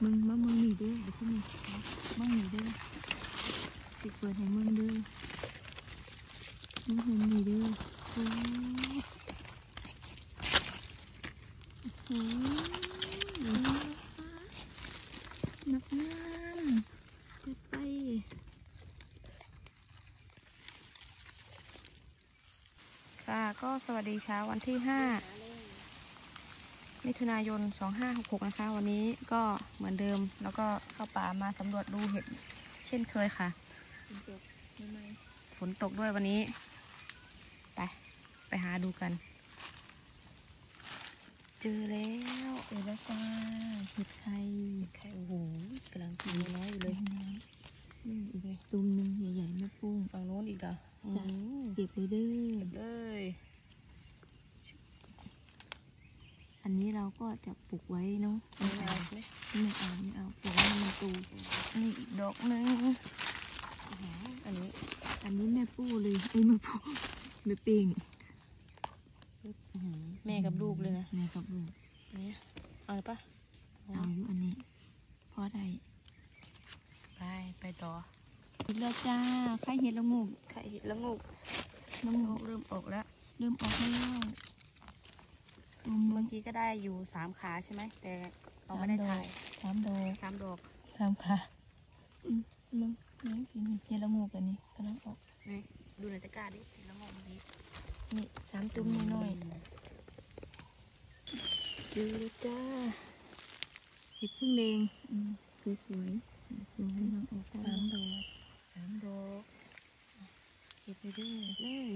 มึงมามึงหนีเด้อเดี๋ยวพวกมึงมึงหนีเด้อติดเปิดให้มึงเด้อมึงเห็นหนีเด้อโอ้โหนักงามไปค่ะก็สวัสดีเช้าวันที่5 มิถุนายน 2566นะคะวันนี้ก็เหมือนเดิมแล้วก็เข้าป่ามาสำรวจดูเห็ดเช่นเคยค่ะฝนตกด้วยวันนี้ไปหาดูกันเจอแล้วจ้าเห็ดไข่โอ้โหกำลังกินน้อยอยู่เลยนี่อีกเลยตุ่มนึงใหญ่ๆไม่ปุ้งฝั่งโน้นอีกอ่ะเก็บเลยเด้อเลยอันนี้เราก็จะปลูกไว้เนาะไม่เอาปลูกไว้มันตูนี่อีกดอกนึงอันนี้แม่ปูเลยแม่ปูแม่ปิงแม่กับลูกเลยนะแม่กับลูกนี่เอาเลยปะเอาอยู่อันนี้พอได้ไปต่ออีกแล้วจ้าไข่เห็ดละงูเริ่มออกแล้วเมื่อกี้ก็ได้อยู่3 ขาใช่ไหมแต่เราไม่ได้ถ่าย3 ดอกขามึงกินเห็ดละงูกันนี่กำลังออกนี่ดูในตะกร้าดิเห็ดละงูเมื่อกี้นี่3 จุ่มน้อยๆดูจ้าเห็ดพึ่งแดงสวยๆกำลังออก3 ดอกเก็บไปด้วยเลย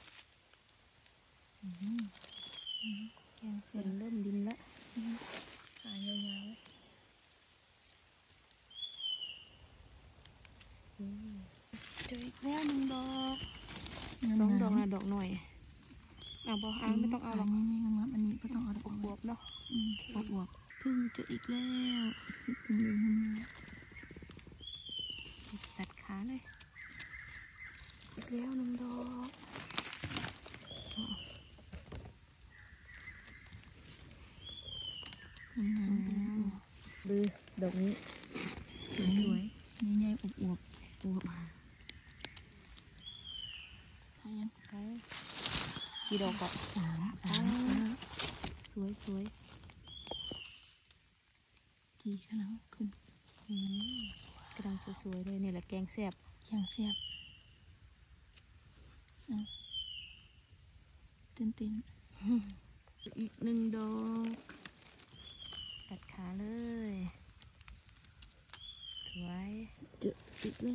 แกงเสร็จเริ่มดินแล้วขายาวๆเจออีกแล้ว1 ดอก2 ดอกนะดอกหน่อยเอาไม่ต้องเอาหรอกนี่อันนี้ไม่ต้องเอาดอกบวบเนาะบวบพึ่งเจออีกแล้วตัดขาเลยอีกแล้ว1 ดอกดูดอกนี้สวยใหญ่ๆอวบใช่ยังกี่ดอกก็3สวยกี่ขนาดขึ้นกำลังสวยๆเลยนี่แหละแกงแซ่บตื่นอีก1 ดอกตัดขาเลยสวยเจออีกแล้ว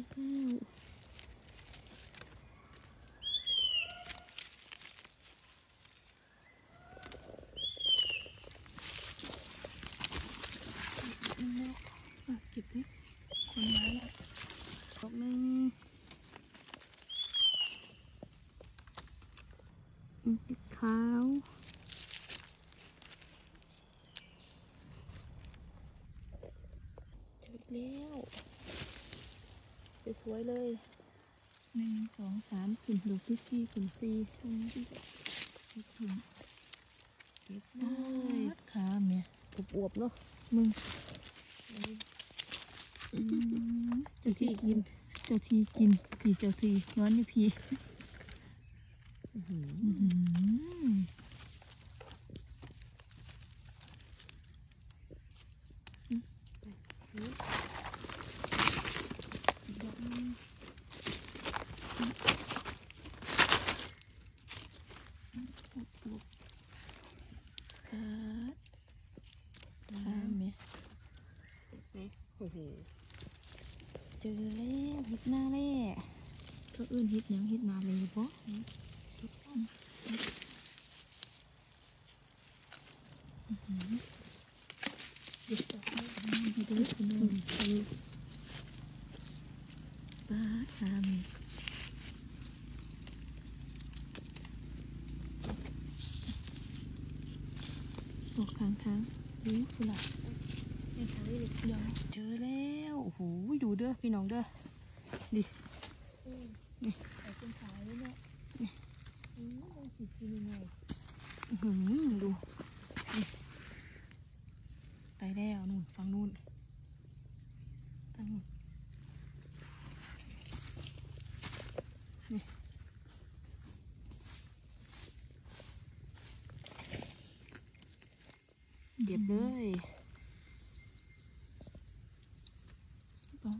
เก็บดิคนไม้ละดอกนึงพริกขาวเจอแล้วสวยเลย1 2 3ขึ้นดอกที่4ขึ้น4ขึ้นที่ขึ้นเก็บเลยขาเมียอวบเนาะมึงเจ้าที่กินพี่เจ้าที่นอนนี่พี่เจอแล้วเห็ดหน้าเล่ก็อื่นเห็ดยังเห็ดนาเลยเพราะเด็ดดอกไม้ดีด้วยคุณน้องป้าทำออกค้างรู้สลับเจอแล้วโอ้โหดูเด้อพี่น้องเด้อดินี่เป็นสายเลยเนี่ยนี่สิกินยังไงดูไปแล้วนู่นฝั่งนู่นตั้งนี่เก็บเลยต้อง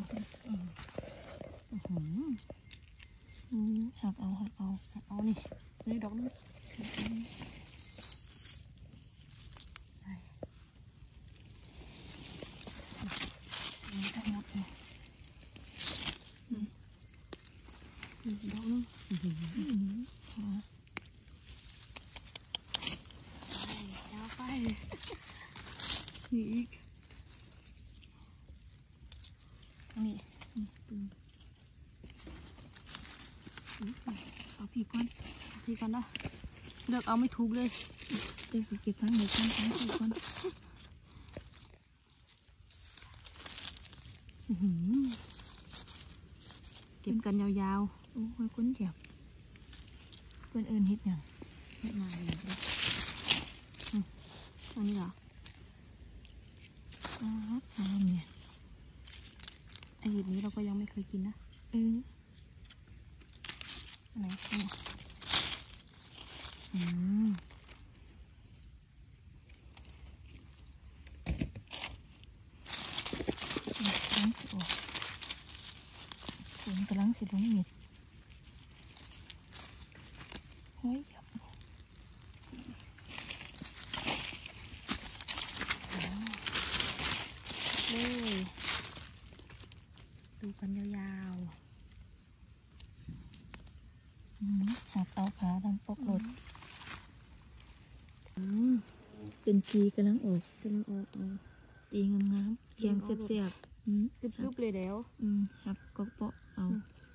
หักเอานี่ดอกนึงทั้งหมดเลยดอกนึงแล้วไปนี่อีกนี่เอาพี่ก่อนเนาะเลือกเอาไม่ถูกเลยเดี๋ยวสิเก็บทั้งเด็กทั้งพี่ก่อนเก็บกันยาวๆโอ้ยคุ้นเจ็บเพื่อนเอิญฮิตอย่างฮิตมาเลยอันนี้เหรอเนี่ยไอเห็ดนี้เราก็ยังไม่เคยกินนะอันไหนกำลังสิลงเม็ดเฮ้ยเลยดูกันยาวๆหักเอาขาดังปกรถเป็นจีกำลังออกจีงามๆแกงเสียบๆกึบๆเลยแล้วหักก็เปาะเอา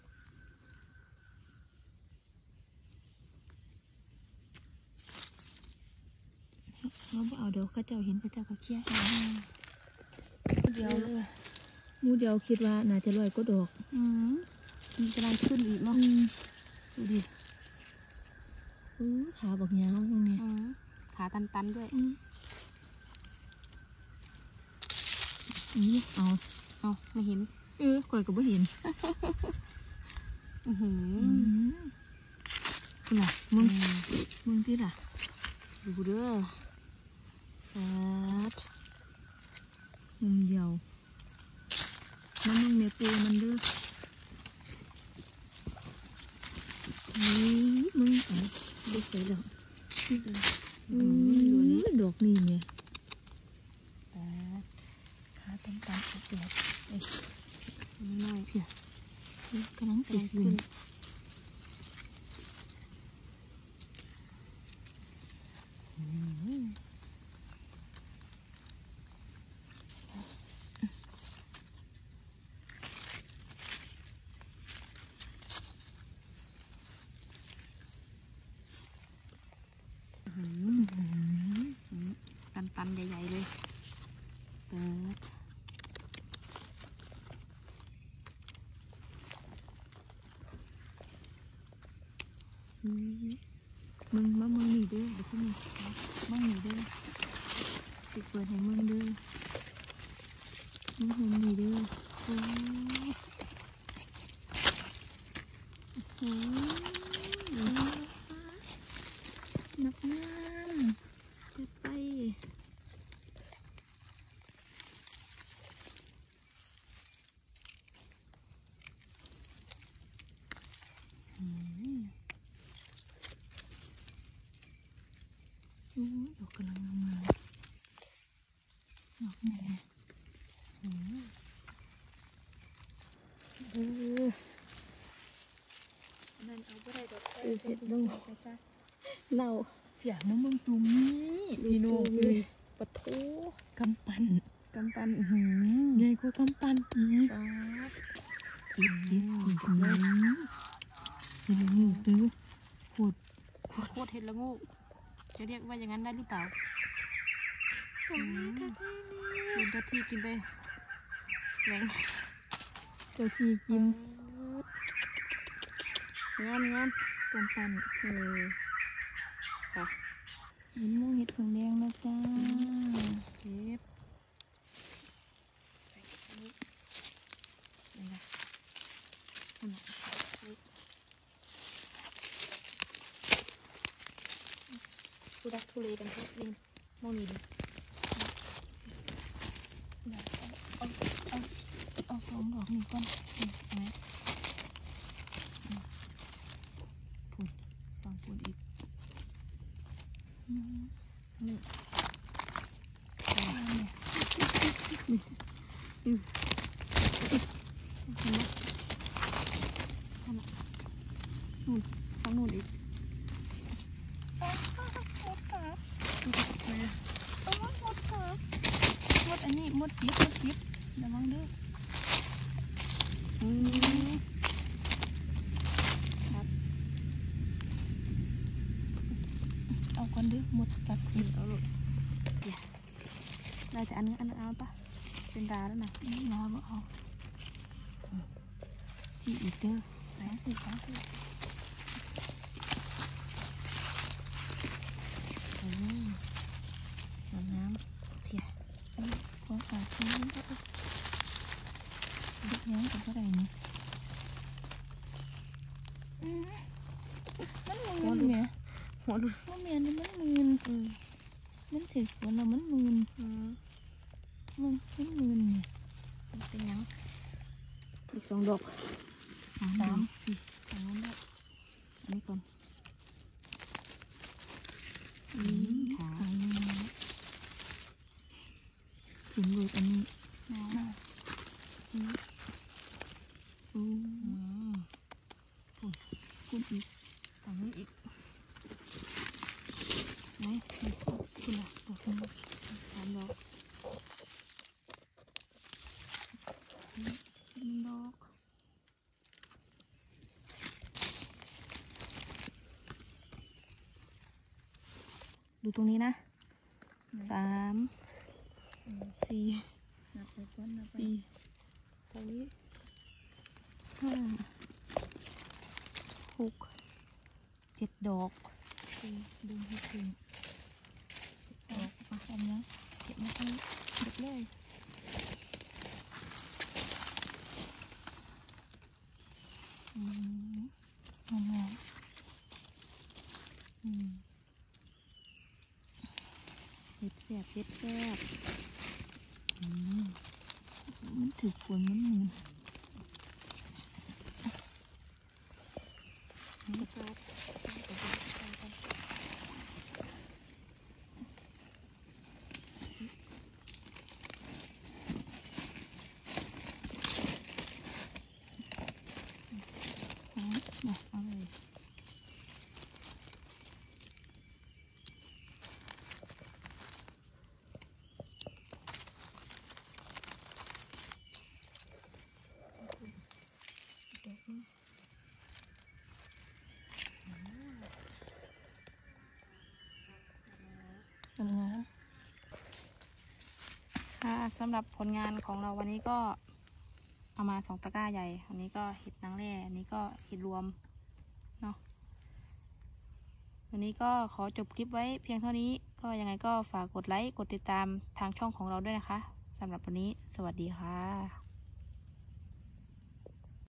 เราเอาเดี๋ยวข้าเจ้าเห็นข้าเจ้าก็เคี้ยเดียวเลยมูเดียวคิดว่าน่าจะลอยก็ดอกมันกำลังขึ้นอีกเนาะดูดิขาบอกยาวตรงนี้ขาตันๆด้วยนี่เอาไม่เห็นก่อยก็ไม่เห็นคุณล่ะมึงที่ล่ะดูเด้อมุมเดียวแล้วมึงเมียปูมันเด้อมึงเอาดูใส่ดอกดอกนี่เนี่ยขาตันๆเปียกน้อยเพียกำลังติดขึ้นตันๆใหญ่ๆเลยมึงหนีเด้อเดี๋ยวที่นี่มึงหนีเด้อติดเปิดให้มึงเด้อมึงหนีเด้อนักน้ำเกิดไปดอกกำลังงามดอกนี่นั่นเอาไปได้ดอกเห็ดดูเราอยากน้ำมึงตรงนี้พี่น้องเลยปะโถกำปั้นใหญ่กว่ากำปั้นอีกติดเห็ดละงูตื้อโคตรเห็ดละงูจะเรียกว่าอย่างนั้นได้หรือเปล่าเป็นเจ้าที่กินไปแรงเจ้าที่กินงามกำปั้นค่ะเห็นมูเห็ดผงแดงนะจ้าเก็บรักทุเลกันทุกดินมองนี่ดิเอาสองดอกนี่ก่อนนะพูดฟังพูดอีกนี่ฝั่งนู้นอีกมดขาหมดขามดอันนี้มดยิบระวังด้วยครับเอาก่อนด้วยมดกัดยิบเอาลูกได้แต่อันนึงเอาปะเป็นดาแล้วนะดาบ่เอาที่อีกเด้อไหนสิคะน้ำเทียขอฝากทิ้งก็เด็กน้องกับอะไรนี่มันมึนเนี่ยหัวดูมันเมียนี่มันมึนมันถือหัวเรามันมึนมันมึนเนี่ยมันเป็นยังอีก2 ดอก3 4อันนั้นอันนี้ก่อนขาถึงเลยอันนี้คุณอีกฝั่งนี้อีกไหนคุณล่ะดอกคุณ3 ดอก1 ดอกดูตรงนี้นะ3 4นับไปก่อนนับไปตรงนี้5 6 7 ดอกดึงให้ถึง7 ดอกมาทำนะเก็บมาให้เด็ดเลยงามเห็ดแซ่บมันถือฝนมันมือเอาเลยค่ะสำหรับผลงานของเราวันนี้ก็เอามา2 ตะกร้าใหญ่อันนี้ก็เห็ดนางแร่อันนี้ก็เห็ดรวมเนาะวันนี้ก็ขอจบคลิปไว้เพียงเท่านี้ก็ยังไงก็ฝากกดไลค์กดติดตามทางช่องของเราด้วยนะคะสำหรับวันนี้สวัสดีค่ะ